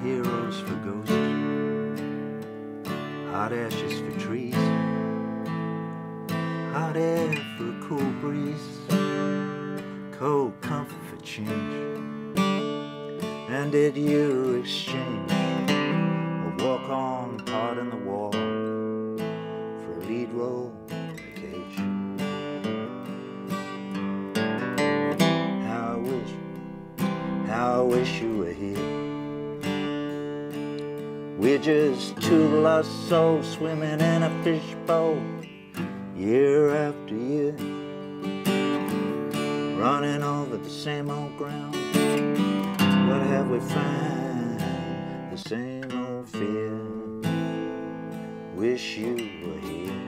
heroes for ghosts, hot ashes for trees, hot air for a cool breeze, cold comfort for change. And did you exchange a walk-on part in the wall for a lead role in the cage? How I wish you were here. We're just two lost souls swimming in a fishbowl, year after year, running over the same old ground. What have we found? The same old fear. Wish you were here.